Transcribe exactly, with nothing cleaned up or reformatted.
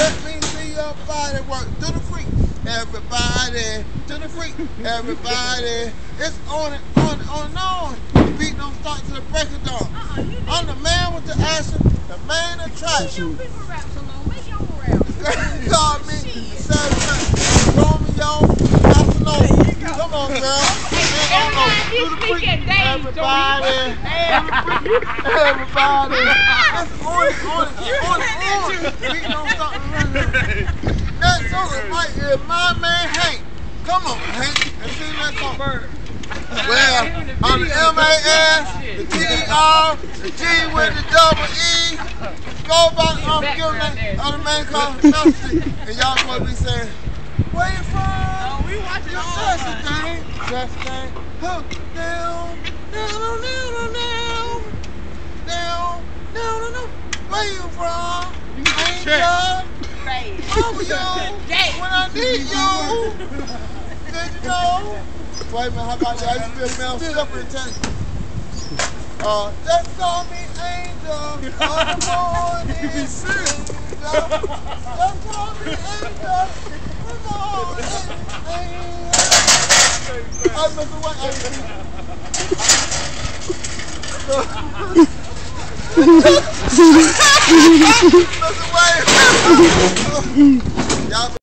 Let me see your body work to the freak. Everybody to the freak. Everybody. It's on and on and on and on. The beat don't start till the break of dawn. Uh-uh, you did. I'm the man with the action, the man attraction. People rap so long. Make your own rap. You call me the seven Romeo Casanova. Come on, girl. Every time you speak at days, Everybody. Everybody. It's on and on and on and on. The beat don't stop and run. That song right here, my man Hank. Come on, Hank. And sing that song. Well, on the M A S, the T E R, the G with the double E. Go back on the man, on the man called Melody. And y'all supposed to be saying, where you from? Oh, we watching all That's the thing. That's the thing. Huh. Down, down, down, down, down, down, down, down. Where you from? Angel. Over you. When I need you. Did you know? Wait a minute, how about that? I used to be a male stripper in Texas. Uh, just call me Angel on the morning. Angel. Just call me Angel. Come on, Angel. Hey, Mister White, Mister White. Y'all